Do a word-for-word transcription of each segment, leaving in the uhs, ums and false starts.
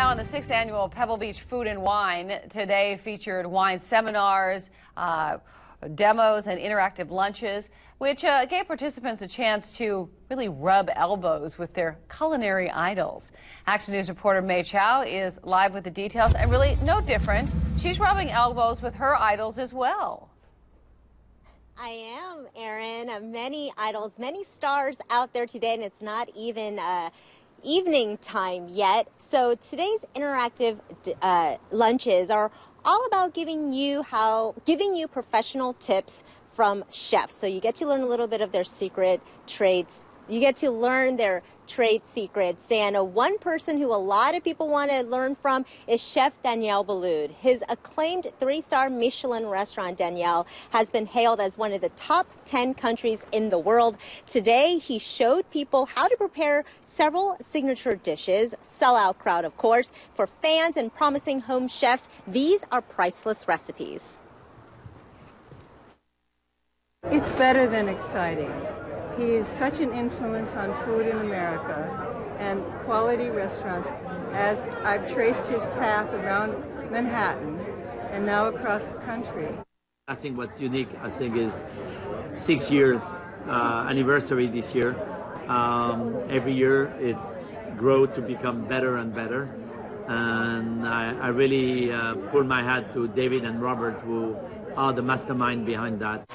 Chow and the sixth annual Pebble Beach Food and Wine today featured wine seminars, uh, demos, and interactive lunches, which uh, gave participants a chance to really rub elbows with their culinary idols. Action News reporter May Chow is live with the details, and really no different. She's rubbing elbows with her idols as well. I am, Erin. Uh, many idols, many stars out there today, and it's not even uh, evening time yet. So today's interactive uh, lunches are all about giving you how giving you professional tips from chefs. So you get to learn a little bit of their secret traits. You get to learn their trade secrets. And uh, one person who a lot of people want to learn from is Chef Daniel Boulud. His acclaimed three-star Michelin restaurant, Daniel, has been hailed as one of the top ten countries in the world. Today, he showed people how to prepare several signature dishes, sellout crowd, of course. For fans and promising home chefs, these are priceless recipes. It's better than exciting. He is such an influence on food in America and quality restaurants, as I've traced his path around Manhattan and now across the country. I think what's unique, I think, is six years uh, anniversary this year. Um, every year it's grown to become better and better. And I, I really uh, pull my hat to David and Robert, who are the mastermind behind that.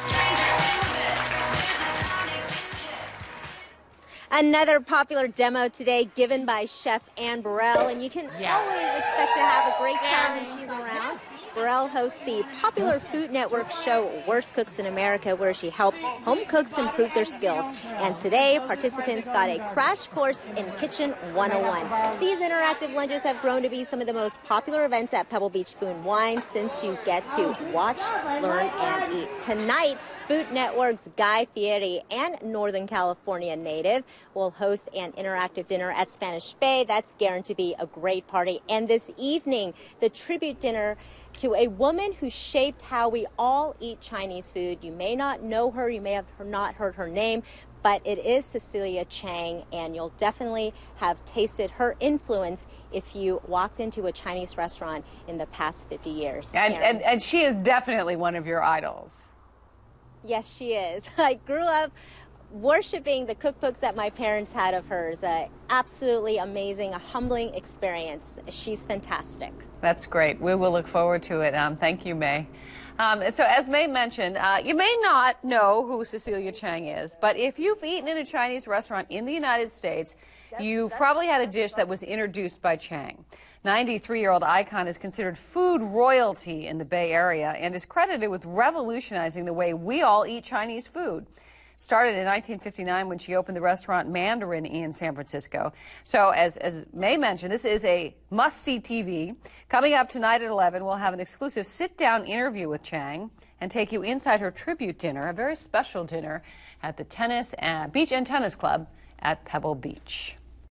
Another popular demo today given by Chef Anne Burrell, and you can yeah. always expect to have a great time when she's around. Burrell hosts the popular Food Network show Worst Cooks in America, where she helps home cooks improve their skills. And today, participants got a crash course in Kitchen one oh one. These interactive lunches have grown to be some of the most popular events at Pebble Beach Food and Wine, since you get to watch, learn, and eat. Tonight, Food Network's Guy Fieri and Northern California native will host an interactive dinner at Spanish Bay. That's guaranteed to be a great party. And this evening, the tribute dinner to a woman who shaped how we all eat Chinese food. You may not know her, you may have not heard her name, but it is Cecilia Chang, and you'll definitely have tasted her influence if you walked into a Chinese restaurant in the past fifty years. And, and, and she is definitely one of your idols. Yes, she is. I grew up worshiping the cookbooks that my parents had of hers. Uh, absolutely amazing, a humbling experience. She's fantastic. That's great. We will look forward to it. Um, thank you, May. Um, so as May mentioned, uh, you may not know who Cecilia Chang is, but if you've eaten in a Chinese restaurant in the United States, you've probably had a dish that was introduced by Chang. ninety-three-year-old icon is considered food royalty in the Bay Area and is credited with revolutionizing the way we all eat Chinese food. Started in nineteen fifty-nine when she opened the restaurant Mandarin in San Francisco. So as, as May mentioned, this is a must-see T V. Coming up tonight at eleven, we'll have an exclusive sit-down interview with Chang and take you inside her tribute dinner, a very special dinner at the tennis, uh, Beach and Tennis Club at Pebble Beach.